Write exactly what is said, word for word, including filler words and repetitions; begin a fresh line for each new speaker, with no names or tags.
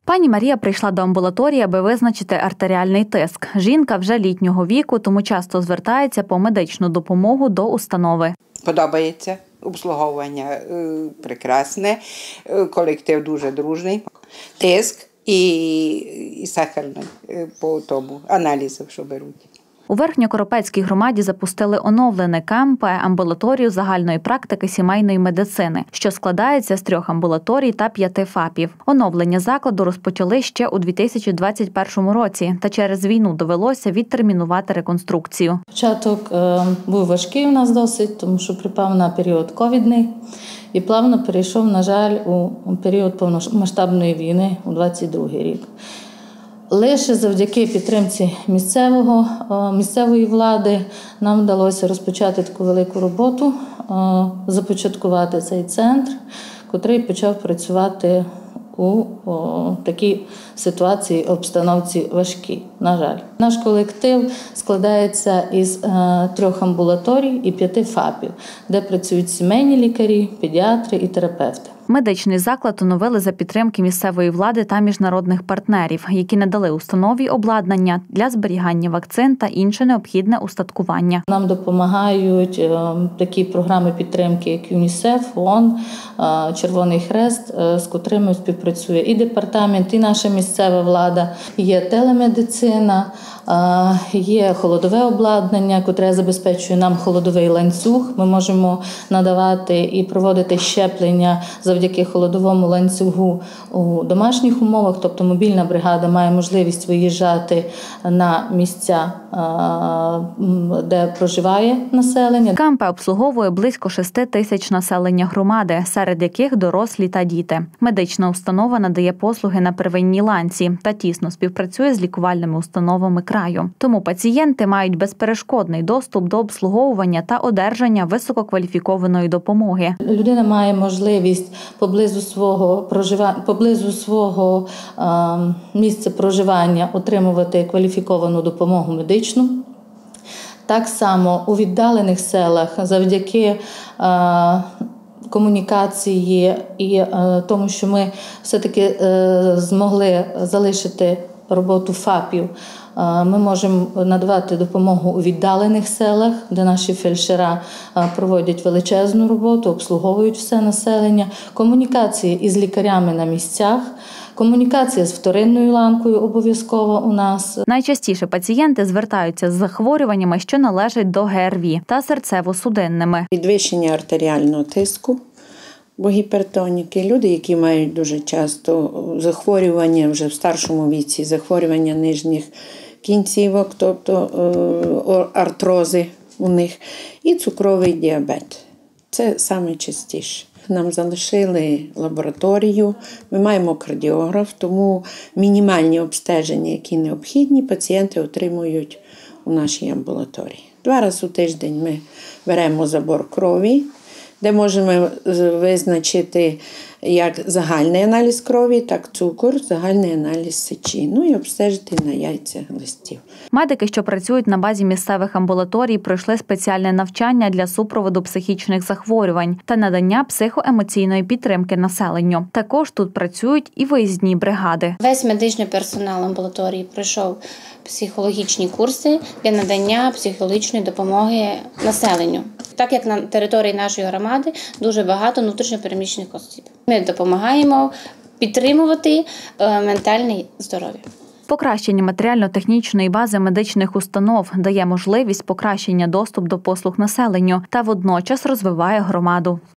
Пані Марія прийшла до амбулаторії, аби визначити артеріальний тиск. Жінка вже літнього віку, тому часто звертається по медичну допомогу до установи.
Подобається обслуговування прекрасне, колектив дуже дружний, тиск і, і сахарний по тому, аналізів, що беруть.
У Верхньокоропецькій громаді запустили оновлене КМП – амбулаторію загальної практики сімейної медицини, що складається з трьох амбулаторій та п'яти ФАПів. Оновлення закладу розпочали ще у дві тисячі двадцять першому році, та через війну довелося відтермінувати реконструкцію.
Початок е, був важкий у нас досить, тому що припав на період ковідний і плавно перейшов, на жаль, у період повномасштабної війни у двадцять другий рік. Лише завдяки підтримці місцевого, місцевої влади нам вдалося розпочати таку велику роботу, започаткувати цей центр, котрий почав працювати у о, такій ситуації, обстановці важкій, на жаль. Наш колектив складається із е, трьох амбулаторій і п'яти ФАПів, де працюють сімейні лікарі, педіатри і терапевти.
Медичний заклад оновили за підтримки місцевої влади та міжнародних партнерів, які надали установі обладнання для зберігання вакцин та інше необхідне устаткування.
Нам допомагають е, такі програми підтримки, як ЮНІСЕФ, ООН, е, Червоний Хрест, е, з котрими співпрацює і департамент, і наша місцева влада. Є телемедицина, е, є холодове обладнання, котре забезпечує нам холодовий ланцюг. Ми можемо надавати і проводити щеплення завдяки холодовому ланцюгу у домашніх умовах, тобто мобільна бригада має можливість виїжджати на місця, де проживає населення.
КМП обслуговує близько шести тисяч населення громади, серед яких дорослі та діти. Медична установа надає послуги на первинній ланці та тісно співпрацює з лікувальними установами краю. Тому пацієнти мають безперешкодний доступ до обслуговування та одержання висококваліфікованої допомоги.
Людина має можливість поблизу свого проживання, поблизу свого е, місця проживання отримувати кваліфіковану допомогу медичну. Так само у віддалених селах завдяки е, комунікації і е, тому, що ми все-таки е, змогли залишити роботу ФАПів, ми можемо надавати допомогу у віддалених селах, де наші фельдшера проводять величезну роботу, обслуговують все населення, комунікації із лікарями на місцях, комунікація з вторинною ланкою обов'язково у нас.
Найчастіше пацієнти звертаються з захворюваннями, що належать до ГРВІ та серцево-судинними.
Підвищення артеріального тиску, бо гіпертоніки, люди, які мають дуже часто захворювання вже в старшому віці, захворювання нижніх кінцівок, тобто артрози у них, і цукровий діабет. Це найчастіше. Нам залишили лабораторію, ми маємо кардіограф, тому мінімальні обстеження, які необхідні, пацієнти отримують у нашій амбулаторії. Два рази у тиждень ми беремо забор крові, де можемо визначити як загальний аналіз крові, так цукор, загальний аналіз сечі, ну і обстежити на яйцях листів.
Медики, що працюють на базі місцевих амбулаторій, пройшли спеціальне навчання для супроводу психічних захворювань та надання психоемоційної підтримки населенню. Також тут працюють і виїзні бригади.
Весь медичний персонал амбулаторії пройшов психологічні курси для надання психологічної допомоги населенню. Так як на території нашої громади дуже багато внутрішньопереміщених осіб. Ми допомагаємо підтримувати ментальне здоров'я.
Покращення матеріально-технічної бази медичних установ дає можливість покращення доступу до послуг населенню та водночас розвиває громаду.